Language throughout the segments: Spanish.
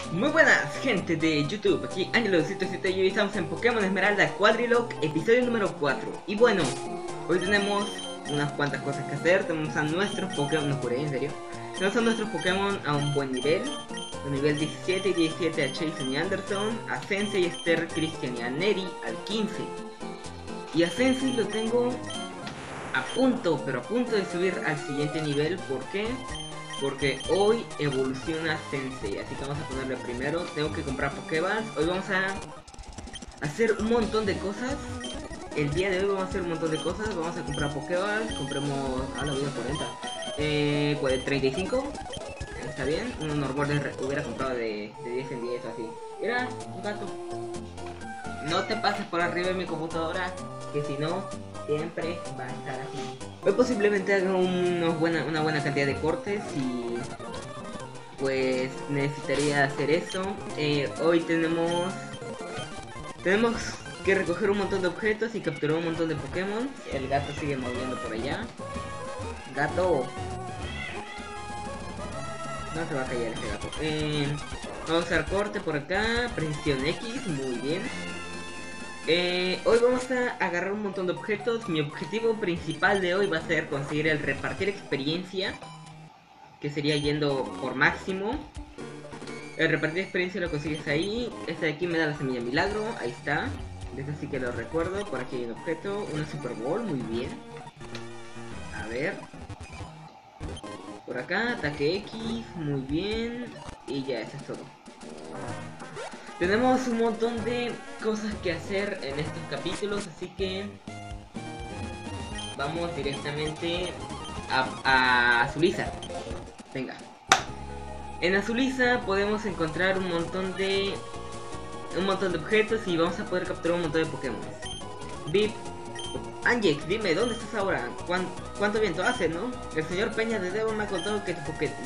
Muy buenas, gente de YouTube, aquí Angelo777 y hoy estamos en Pokémon Esmeralda Quadrilock, episodio número 4. Y bueno, hoy tenemos unas cuantas cosas que hacer, tenemos a nuestros Pokémon, no juré, en serio. Tenemos a nuestros Pokémon a un buen nivel, a nivel 17 y 17 a Jason y Anderson, a Sensei, Esther, Christian y a Neri al 15. Y a Sensei lo tengo a punto, pero a punto de subir al siguiente nivel, ¿por qué? Porque hoy evoluciona Sensei, así que vamos a ponerle primero. Tengo que comprar Pokéballs. Hoy vamos a hacer un montón de cosas. El día de hoy vamos a hacer un montón de cosas. Vamos a comprar Pokéballs. Compremos a la vida 40. 35. Está bien. Un Norborder hubiera comprado de 10 en 10 o así. Mira, un gato. No te pases por arriba de mi computadora, que si no, siempre va a estar así. Hoy posiblemente haga una buena cantidad de cortes y pues necesitaría hacer eso. Hoy tenemos que recoger un montón de objetos y capturar un montón de Pokémon. El gato sigue moviendo por allá. Gato. No se va a callar ese gato. Vamos a usar corte por acá. Precisión X, muy bien. Hoy vamos a agarrar un montón de objetos. Mi objetivo principal de hoy va a ser conseguir el repartir experiencia, que sería yendo por máximo. El repartir experiencia lo consigues ahí. Este de aquí me da la semilla milagro. Ahí está. Desde sí que lo recuerdo. Por aquí hay un objeto. Una Super Ball. Muy bien. A ver. Por acá. Ataque X. Muy bien. Y ya, eso es todo. Tenemos un montón de cosas que hacer en estos capítulos, así que vamos directamente a Azulisa. Venga. En Azulisa podemos encontrar un montón de objetos y vamos a poder capturar un montón de Pokémon. Vip, Angex, dime, ¿dónde estás ahora? ¿Cuánto viento hace, no? El señor Peña de Devo me ha contado que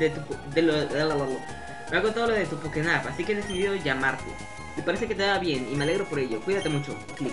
me ha contado lo de tu Pokénap, así que he decidido llamarte. Y parece que te va bien, y me alegro por ello. Cuídate mucho. Click.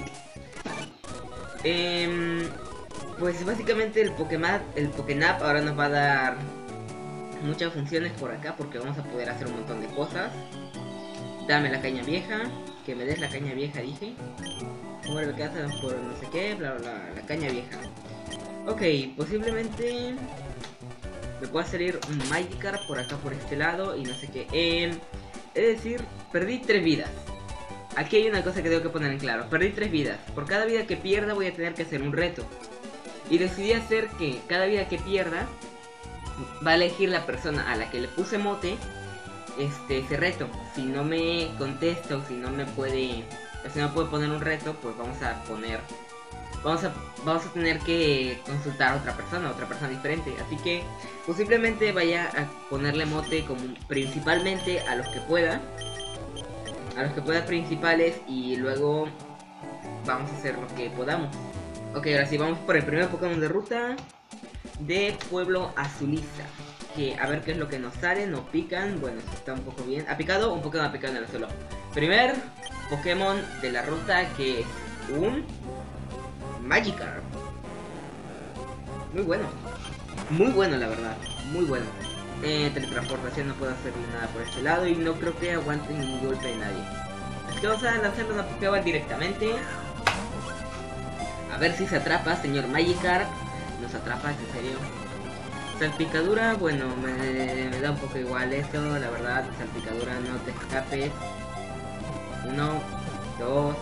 Pues básicamente el Pokénap ahora nos va a dar muchas funciones por acá, porque vamos a poder hacer un montón de cosas. Dame la caña vieja. Que me des la caña vieja, dije. Muere casa por no sé qué, bla bla bla. La caña vieja. Ok, posiblemente me pueda salir un Magikarp por acá, por este lado, y no sé qué. Es decir, perdí 3 vidas. Aquí hay una cosa que tengo que poner en claro. Perdí 3 vidas. Por cada vida que pierda voy a tener que hacer un reto. Y decidí hacer que cada vida que pierda va a elegir la persona a la que le puse mote ese reto. Si no me contesta o si no me puede... O si no puede poner un reto, pues vamos a poner... Vamos a tener que consultar a otra persona diferente. Así que posiblemente vaya a ponerle mote como principalmente a los que pueda. A los que pueda principales y luego vamos a hacer lo que podamos. Ok, ahora sí, vamos por el primer Pokémon de ruta de Pueblo Azulisa. Que a ver qué es lo que nos sale, nos pican. Bueno, está un poco bien. ¿Ha picado? Un Pokémon ha picado en el suelo. Primer Pokémon de la ruta que es un Magikarp. Muy bueno la verdad, muy bueno. Teletransportación, no puedo hacerle nada por este lado y no creo que aguante ningún golpe de nadie. Así que vamos a lanzarle una Pokéball directamente. A ver si se atrapa, señor Magikarp. Nos atrapa, en serio. Salpicadura, bueno, me da un poco igual esto, la verdad. Salpicadura, no te escapes. 1, 2.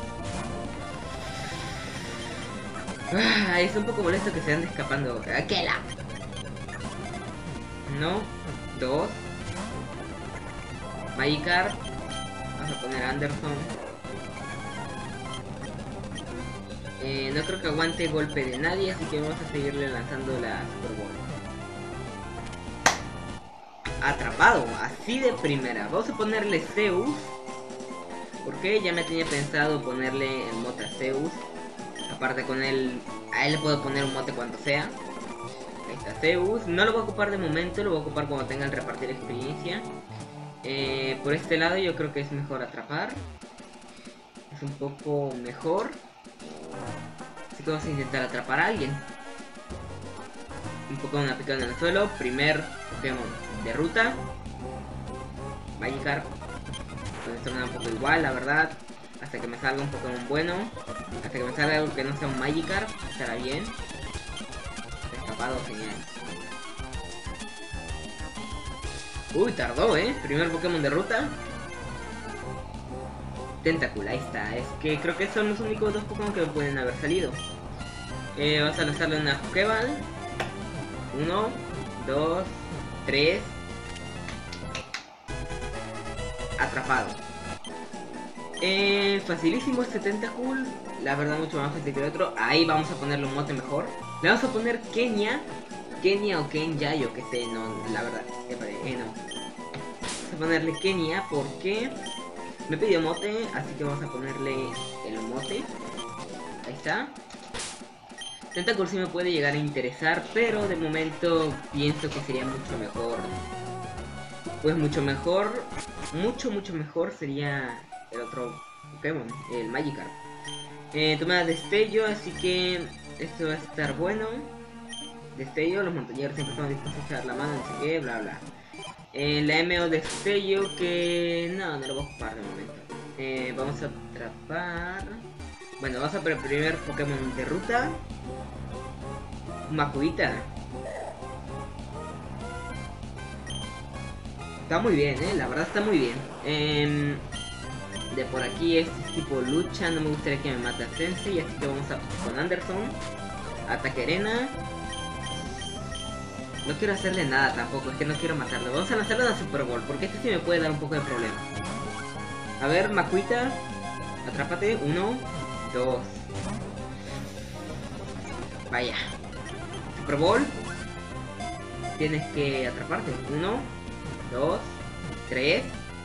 Es un poco molesto que se ande escapando. ¡Aquela! 1, 2. Magikarp. Vamos a poner Anderson. No creo que aguante golpe de nadie, así que vamos a seguirle lanzando la Super Ball. Atrapado, así de primera. Vamos a ponerle Zeus. Porque ya me tenía pensado ponerle el mote a Zeus. Aparte con él, a él le puedo poner un mote cuando sea. Ahí está Zeus. No lo voy a ocupar de momento, lo voy a ocupar cuando tenga el repartir experiencia. Por este lado yo creo que es mejor atrapar. Es un poco mejor. Así que vamos a intentar atrapar a alguien. Un Pokémon aplicado en el suelo. Primer Pokémon de ruta. Magikarp. Pues esto me da un poco igual, la verdad. Hasta que me salga un Pokémon bueno. Hasta que me salga algo que no sea un Magikarp. Estará bien. Escapado, genial. Uy, tardó, Primer Pokémon de ruta. Tentacool, ahí está. Es que creo que son los únicos dos Pokémon que pueden haber salido. Vamos a lanzarle una Pokéball. 1, 2, 3. Atrapado. Facilísimo este Tentacool. La verdad mucho más fácil que el otro. Ahí vamos a ponerle un mote mejor. Le vamos a poner Kenia. Kenia o Kenya, yo que sé, no, la verdad. No. Vamos a ponerle Kenia porque me pidió mote, así que vamos a ponerle el mote. Ahí está. Tentacool sí me puede llegar a interesar, pero de momento pienso que sería mucho mejor. Pues mucho mejor sería el otro Pokémon, el Magikarp. Toma destello, así que esto va a estar bueno. Destello, los montañeros siempre están dispuestos a echar la mano, no sé qué, bla bla. La MO destello que no lo voy a ocupar de momento. Vamos a atrapar. Bueno, vamos a por el primer Pokémon de ruta. Makuhita. Está muy bien, la verdad está muy bien. De por aquí este es tipo lucha, no me gustaría que me mate a Sensei, así que vamos a con Anderson. Ataque arena. No quiero hacerle nada tampoco, es que no quiero matarlo. Vamos a lanzarle una Super Ball, porque este sí me puede dar un poco de problema. A ver, Makuhita, atrápate. 1, 2. Vaya. Super Ball. Tienes que atraparte. 1, 2, 3.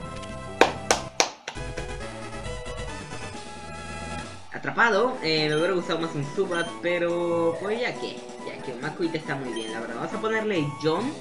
Atrapado. Me hubiera gustado más un Zubat, pero pues ya que Makuhita está muy bien, la verdad. Vamos a ponerle John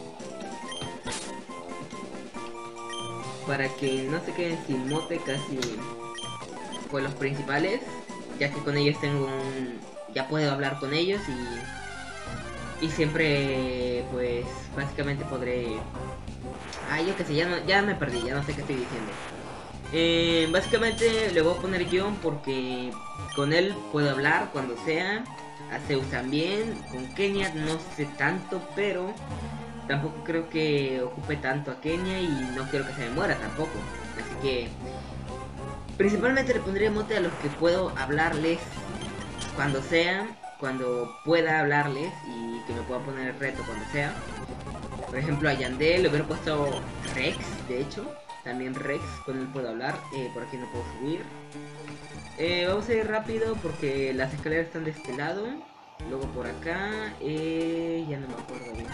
para que no se queden sin mote casi pues los principales, ya que con ellos tengo un... ya puedo hablar con ellos y siempre pues básicamente podré... yo que sé, ya me perdí, ya no sé qué estoy diciendo. Básicamente le voy a poner John porque con él puedo hablar cuando sea. A Zeus también. Con Kenia no sé tanto, pero tampoco creo que ocupe tanto a Kenia y no quiero que se me muera tampoco. Así que principalmente le pondría mote a los que puedo hablarles cuando sea, cuando pueda hablarles y que me pueda poner el reto cuando sea. Por ejemplo a Yandel le hubiera puesto Rex, de hecho. También Rex, con él puedo hablar. Por aquí no puedo subir. Vamos a ir rápido porque las escaleras están de este lado. Luego por acá. Ya no me acuerdo bien.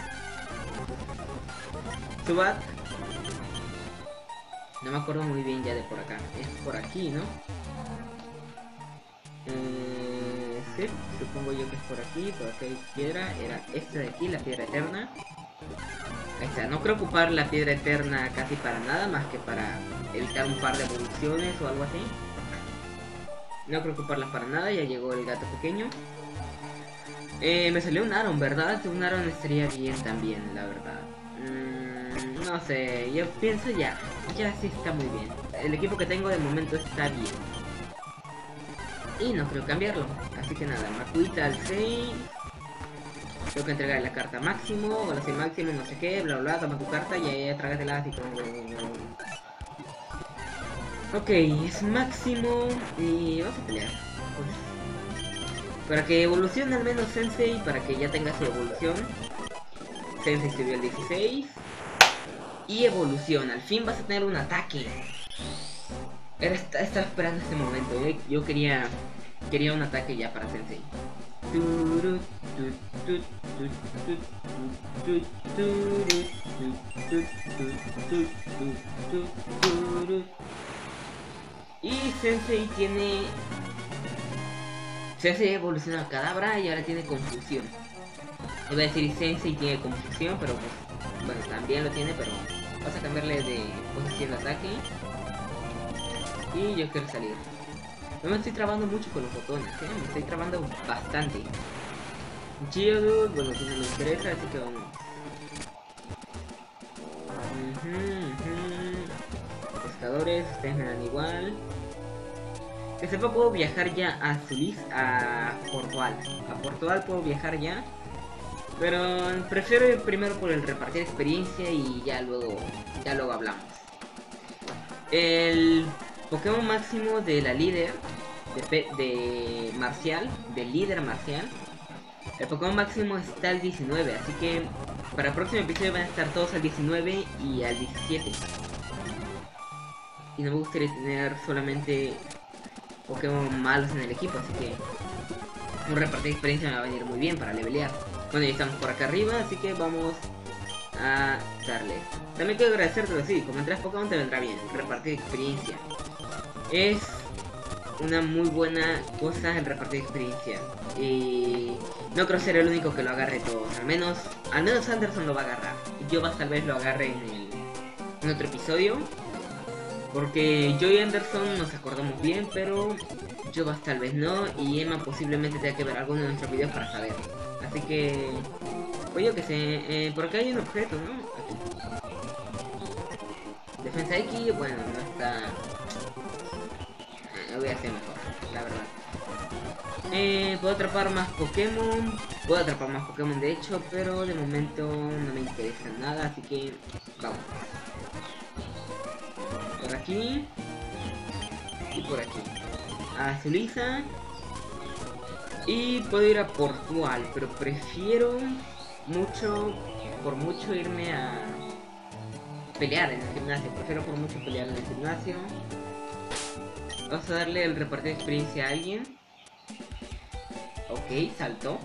Zubat. No me acuerdo muy bien ya de por acá. Es por aquí, ¿no? Sí, supongo yo que es por aquí. Por acá hay piedra. Era esta de aquí, la piedra eterna. Ahí está, no creo ocupar la piedra eterna casi para nada, más que para evitar un par de evoluciones o algo así. No creo ocuparlas para nada, ya llegó el gato pequeño. Me salió un Aron, ¿verdad? Un Aron estaría bien también, la verdad. No sé, yo pienso ya sí está muy bien. El equipo que tengo de momento está bien. Y no creo cambiarlo, así que nada, Makuhita al 6. Tengo que entregar la carta máximo, o la 6 máximo, no sé qué, bla bla, toma tu carta y ahí trágatela así como... Ok, es máximo y vamos a pelear. Para que evolucione al menos Sensei, para que ya tenga su evolución. Sensei subió el 16. Y evoluciona, al fin vas a tener un ataque. Estaba esperando este momento, yo quería un ataque ya para Sensei. Y Sensei tiene... Sensei evoluciona a Kadabra y ahora tiene confusión. Iba a decir Sensei tiene confusión, pero pues... bueno, también lo tiene, pero... vamos a cambiarle de posición de ataque. Y yo quiero salir. No me estoy trabando mucho con los botones, me estoy trabando bastante. Geodude, bueno, si no me interesa, así que vamos. pescadores, ustedes me dan igual. Que sepa, puedo viajar ya a Zulis, a Portugal. A Portugal puedo viajar ya. Pero prefiero ir primero por el repartir experiencia y ya luego hablamos. El Pokémon máximo de la líder, de Marcial, del líder Marcial. El Pokémon máximo está al 19, así que para el próximo episodio van a estar todos al 19 y al 17. Y no me gustaría tener solamente Pokémon malos en el equipo, así que un repartir de experiencia me va a venir muy bien para levelear. Bueno, ya estamos por acá arriba, así que vamos a darle. También quiero agradecerte, sí, como entras Pokémon te vendrá bien, repartir de experiencia. Es una muy buena cosa el repartir de experiencia. Y no creo ser el único que lo agarre todo. Al menos Anderson lo va a agarrar. Yo tal vez lo agarre en otro episodio. Porque yo y Anderson nos acordamos bien, pero Jovas tal vez no. Y Emma posiblemente tenga que ver alguno de nuestros videos para saber. Así que... pues yo que sé, por acá hay un objeto, ¿no? Aquí. Defensa X, bueno, no está... lo voy a hacer mejor, la verdad. Puedo atrapar más Pokémon. Puedo atrapar más Pokémon de hecho, pero de momento no me interesa nada, así que vamos. Por aquí. Y por aquí. A Zuliza. Y puedo ir a Portugal, pero prefiero por mucho irme a pelear en el gimnasio. Prefiero por mucho pelear en el gimnasio. Vamos a darle el repartir de experiencia a alguien. Ok, saltó.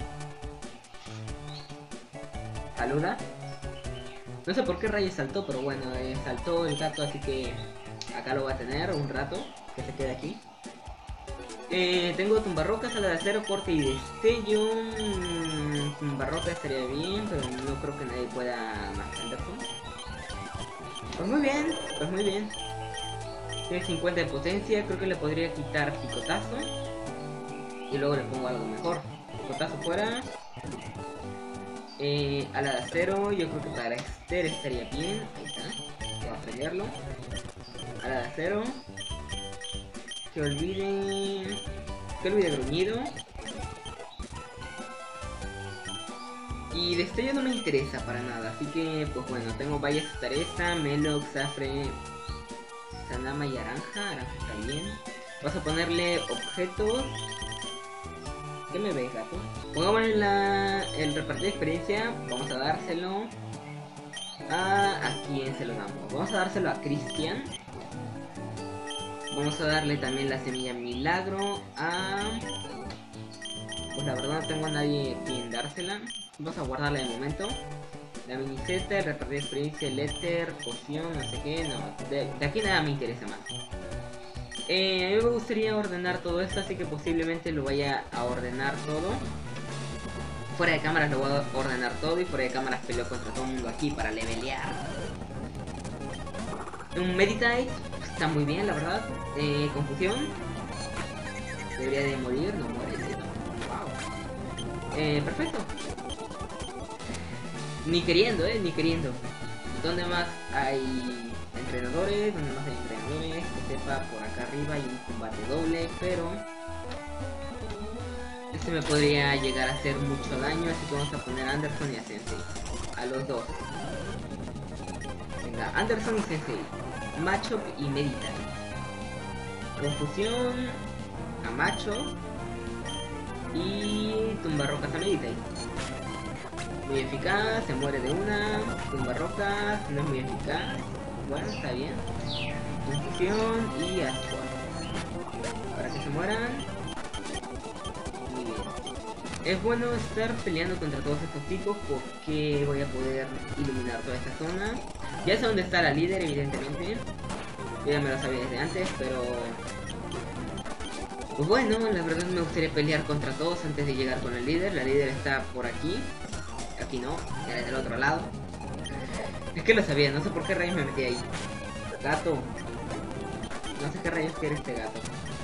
Saluda. No sé por qué rayos saltó, pero bueno, saltó el gato, así que acá lo voy a tener un rato, que se quede aquí. Tengo tumbarrocas, sala de acero, corte y destello. Tumbarrocas estaría bien, pero no creo que nadie pueda más Anderson. Pues muy bien, pues muy bien. Tiene 50 de potencia, creo que le podría quitar picotazo. Y luego le pongo algo mejor. Picotazo fuera. Ala de acero, yo creo que para Esther estaría bien. Ahí está, voy a pelearlo. Ala de acero. Que olvide gruñido. Y destello no me interesa para nada, así que pues bueno, tengo Valles Taresa, Melox, Zafre, Sanama y Aranja. Aranja está bien. Vamos a ponerle objetos. ¿Qué me ves, gato? Pongámosle el repartir de experiencia. Vamos a dárselo ¿a quién se lo damos? Vamos a dárselo a Cristian. Vamos a darle también la semilla milagro a... pues la verdad no tengo a nadie a quien dársela. Vamos a guardarla de momento. La miniceta, el repartir de experiencia, el éter, poción, no sé qué. No, de aquí nada me interesa más. A mí me gustaría ordenar todo esto, así que posiblemente lo vaya a ordenar todo. Fuera de cámaras lo voy a ordenar todo y fuera de cámaras peleo contra todo el mundo aquí para levelear. Un Meditite está muy bien, la verdad. Confusión. Debería de morir, no muere. Wow. Perfecto. Ni queriendo, ni queriendo. ¿Dónde más hay entrenadores? ¿Dónde más hay entrenadores? Que sepa, por acá arriba hay un combate doble, pero este me podría llegar a hacer mucho daño, así que vamos a poner a Anderson y a Sensei. A los dos. Venga, Anderson y Sensei. Machop y Medita. Confusión a Macho y tumbarrocas a Medita. Muy eficaz, se muere de una. Tumbarrocas, no es muy eficaz. Bueno, está bien. Confusión y Ascuas. Para que se mueran. Muy bien. Es bueno estar peleando contra todos estos tipos porque voy a poder iluminar toda esta zona. Ya sé dónde está la líder, evidentemente. Yo ya me lo sabía desde antes, pero... pues bueno, la verdad me gustaría pelear contra todos antes de llegar con el líder. La líder está por aquí. Aquí no, era del otro lado. Es que lo sabía, no sé por qué rayos me metí ahí. Gato. No sé qué rayos quiere este gato.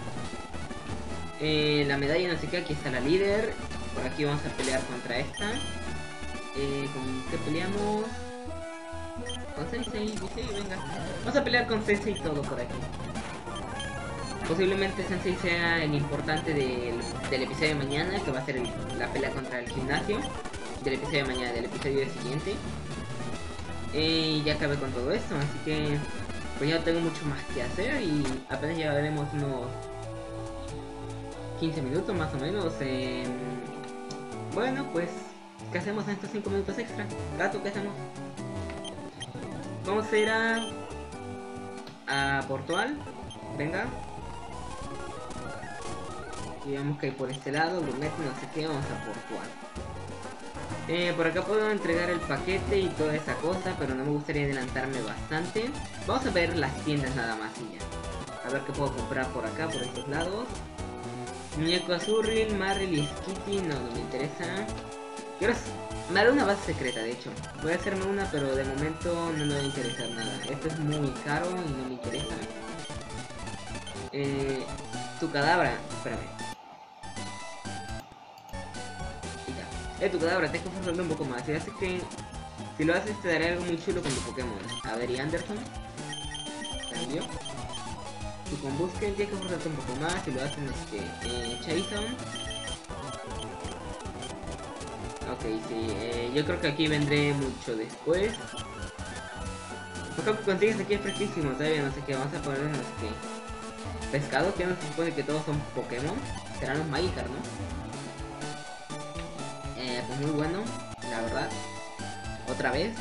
La medalla no sé qué, aquí está la líder. Por aquí vamos a pelear contra esta. ¿Con qué peleamos? Con Sensei, dice, venga. Vamos a pelear con Sensei y todo por aquí. Posiblemente Sensei sea el importante del episodio de mañana, que va a ser la pelea contra el gimnasio. Del episodio de mañana, del episodio siguiente. Y ya acabé con todo esto, así que pues ya no tengo mucho más que hacer y apenas llegaremos unos 15 minutos más o menos. Bueno, pues, ¿qué hacemos en estos 5 minutos extra? Gato, ¿qué hacemos? Vamos a ir a Portugal. Venga. Y vamos que hay por este lado, Gourmet, no sé qué, vamos a Portugal. Por acá puedo entregar el paquete y toda esa cosa, pero no me gustaría adelantarme bastante. Vamos a ver las tiendas nada más y ya. A ver qué puedo comprar por acá, por estos lados. Muñeco Azurril, Marril y Skitty, no me interesa. Quiero... Me haré una base secreta, de hecho. Voy a hacerme una, pero de momento no me va a interesar nada. Esto es muy caro y no me interesa. Tu cadabra, espérame. Tu cadabra, te esforzando un poco más. Y hace que si lo haces te daré algo muy chulo con tu Pokémon. A ver, y Anderson. Cambio. Tu Combusken, tienes que esforzarte un poco más. Si lo hacen Chason. Ok, sí. Yo creo que aquí vendré mucho después. Lo que consigues aquí es fresquísimo. Todavía no sé qué. Vamos a poner unos pescados, que no se supone que todos son Pokémon. Serán los Magikarp, ¿no? Pues muy bueno, la verdad. Otra vez.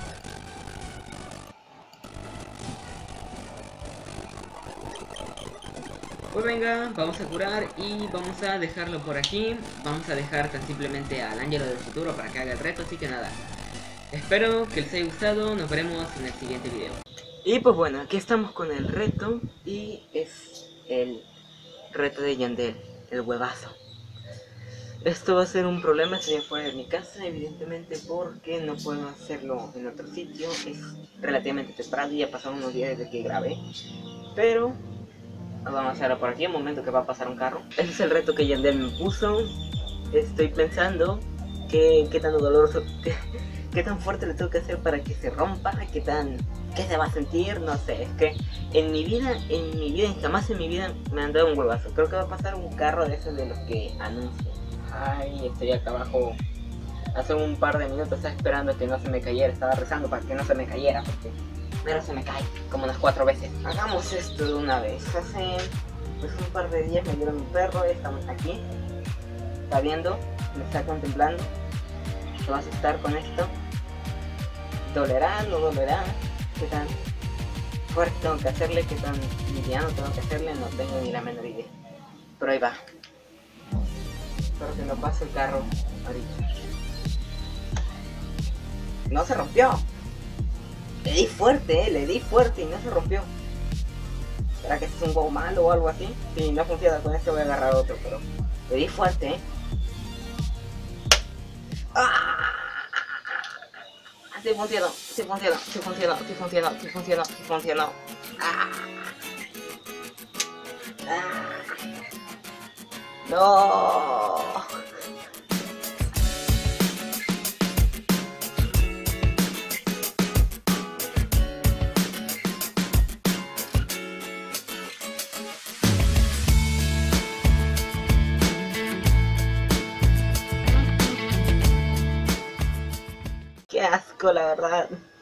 Pues venga, vamos a curar y vamos a dejarlo por aquí. Vamos a dejar tan simplemente al Ángelo del futuro para que haga el reto, así que nada. Espero que les haya gustado, nos veremos en el siguiente video. Y pues bueno, aquí estamos con el reto y es el reto de Yandel, el huevazo. Esto va a ser un problema si fuera de mi casa, evidentemente, porque no puedo hacerlo en otro sitio. Es relativamente temprano y ya pasaron unos días desde que grabé. Pero vamos a hacerlo por aquí, un momento que va a pasar un carro. Ese es el reto que Yandel me puso. Estoy pensando qué tan doloroso, qué tan fuerte le tengo que hacer para que se rompa, qué se va a sentir, no sé. Es que en mi vida, jamás en mi vida me han dado un huevazo. Creo que va a pasar un carro de esos de los que anuncian. Ay, estoy acá abajo hace un par de minutos, estaba esperando que no se me cayera, estaba rezando para que no se me cayera, porque primero se me cae, como unas 4 veces. Hagamos esto de una vez. Hace pues un par de días me dieron un perro, estamos aquí, está viendo, me está contemplando, se va a asustar con esto. ¿Dolerá? ¿No dolerá? ¿Qué tan fuerte tengo que hacerle? ¿Qué tan liviano tengo que hacerle? No tengo ni la menor idea, pero ahí va. Espero que no pase el carro ahorita. No se rompió. Le di fuerte, y no se rompió. ¿Será que este es un huevo malo o algo así? Si no funciona con este voy a agarrar otro, pero le di fuerte, ¡Ah! Sí funcionó, sí funcionó, sí funcionó, sí funcionó, sí funcionó, sí funcionó. ¡Ah! ¡Ah! No. Qué asco, la verdad.